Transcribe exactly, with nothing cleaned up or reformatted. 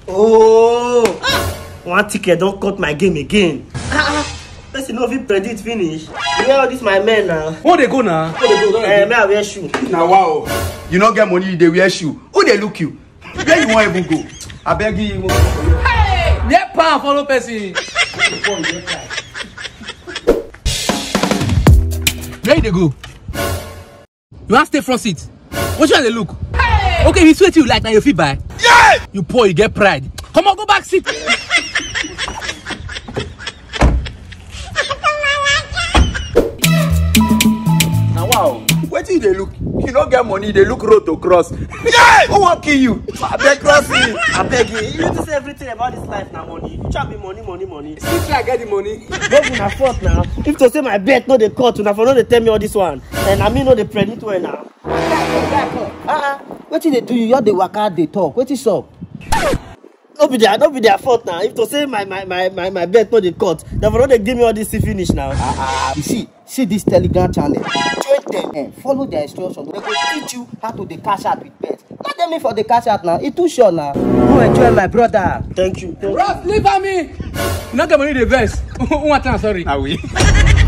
Oh, one ticket don't cut my game again. Person no fit predict finish. You know this my man now. Where they go now? Where they go? Eh, may I wear shoe? Now wow, you not get money, they wear shoe. Who they look you? Where you want even go? I beg you. Hey, yeah, pa follow person. Where they go? You want stay front seat? What you want to look? Hey. Okay, he sweat you like now you feel buy. Yeah. You poor, you get pride. Come on, go back seat. Now wow, where do they look? You don't get money, they look road to cross. Yeah! Who want kill you? I beg cross me. I beg you. You need to say everything about this life now, money. You try be money, money, money. Since I get the money. Don't be my fault now. If to say my bet no they cut, na for no they tell me all this one. And I mean no they predict well now. Uh-uh. What did they do? You the waka they talk. What is up? Don't be their, don't be their fault now. If to say my my my my, my bet no they cut, na for no they give me all this finish now. Uh-uh. You see, see this Telegram channel. Join them and follow their instructions. They will teach you how to the cash out with bet. Let them in for the cash out now. It's too short now. Go enjoy, my brother. Thank you. Thank Ross, leave me. You not get money the best. One time, sorry. Ah oui.